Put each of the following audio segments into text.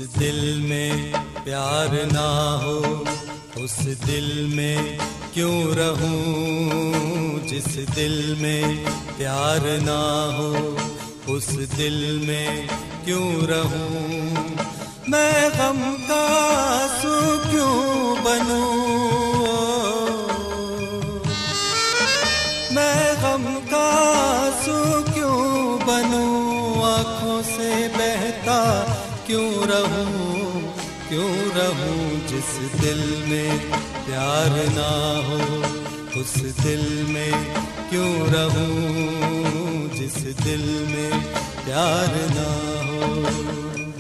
दिल में प्यार ना हो उस दिल में क्यों रहूं। जिस दिल में प्यार ना हो उस दिल में क्यों रहूं। मैं गम का आंसू क्यों बनूं। मैं गम का आंसू क्यों बनूं। आँखों से बहता क्यों रहूं, क्यों रहूं। जिस दिल में प्यार ना हो उस दिल में क्यों रहूं। जिस दिल में प्यार ना हो।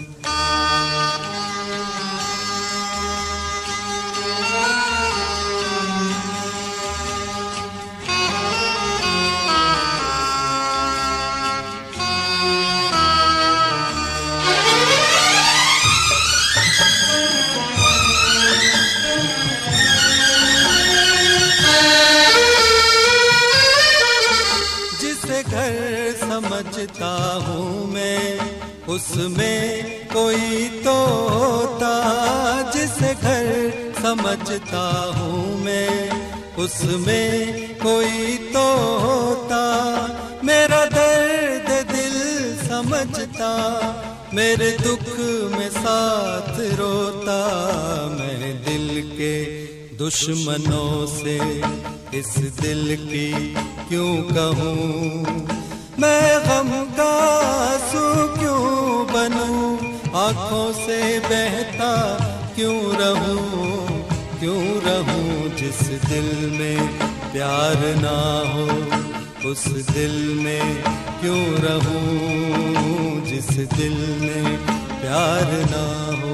घर समझता हूँ मैं उसमें कोई तो होता। जिसे घर समझता हूँ मैं उसमें कोई तो होता। मेरा दर्द दिल समझता मेरे दुख में साथ रोता। मैं दिल के दुश्मनों से इस दिल की क्यों कहूँ। मैं गम का आंसू क्यों बनूं। आँखों से बहता क्यों रहूं, क्यों रहूं। जिस दिल में प्यार ना हो उस दिल में क्यों रहूं। जिस दिल में प्यार ना हो।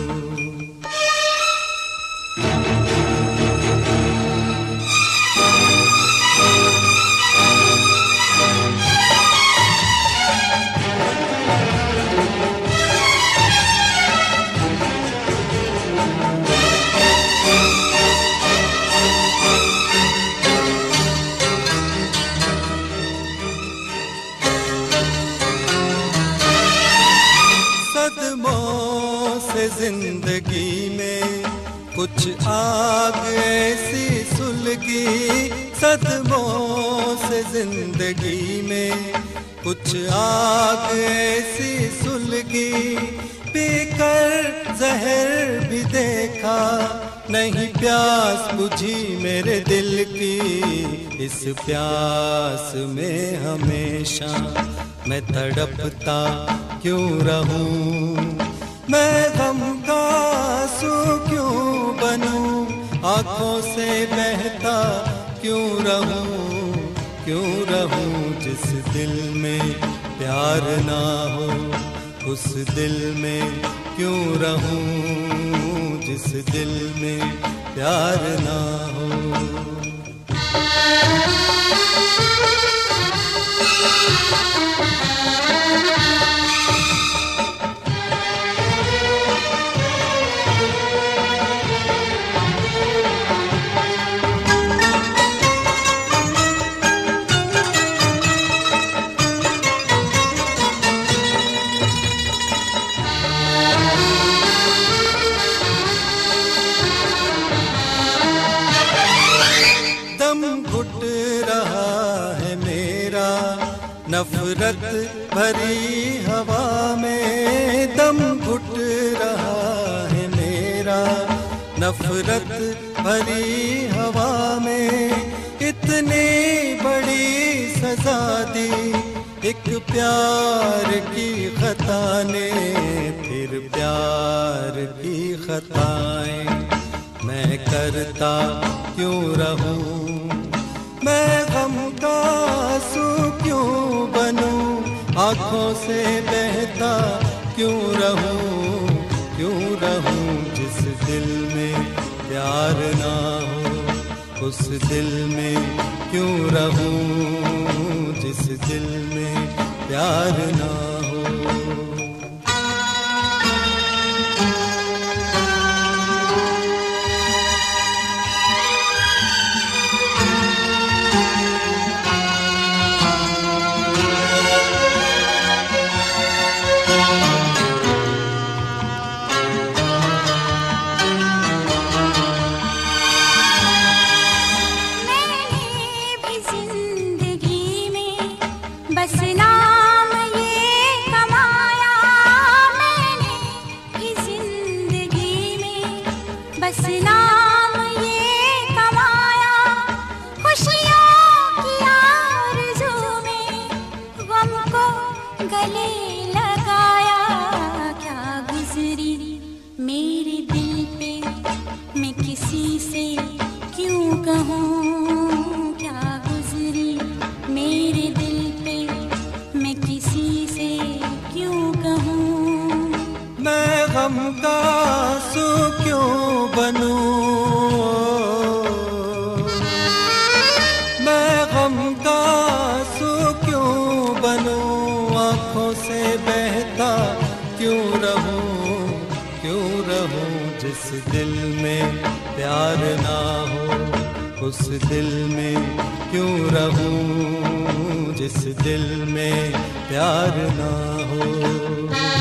सदमों से जिंदगी में कुछ आग ऐसी सुलगी। सदमों से जिंदगी में कुछ आग ऐसी सुलगी। पीकर जहर भी देखा नहीं प्यास बुझी मेरे दिल की। इस प्यास में हमेशा मैं तड़पता क्यों रहूं। मैं गम का आंसू क्यों बनूं। आँखों से बहता क्यों रहूं, क्यों रहूं। जिस दिल में प्यार ना हो उस दिल में क्यों रहूं। जिस दिल में प्यार ना हो। घुट रहा है मेरा नफरत भरी हवा में। दम घुट रहा है मेरा नफरत भरी हवा में। इतनी बड़ी सजा दी एक प्यार की खता ने। फिर प्यार की खताएं मैं करता क्यों रहूं। मैं गम का आंसू क्यों बनूं। आँखों से बहता क्यों रहूं, क्यों रहूं। जिस दिल में प्यार ना हो उस दिल में क्यों रहूं। जिस दिल में प्यार ना हो। नाम ये कमाया मैंने इस जिंदगी में, बस नाम ये कमाया। खुशियों की आरज़ू में गम को गले लगाया। क्या गुजरी मेरे दिल पे मैं किसी से क्यों कहूँ, क्या गुजरी मेरे दिल पे मैं किसी से क्यों कहूँ। मैं गम का आंसू क्यों बनूं, मैं गम का आंसू क्यों बनूं, आँखों से बहता क्यों रहूं, क्यों रहूं। जिस दिल में प्यार ना हो उस दिल में क्यों रहूं, जिस दिल में प्यार ना हो।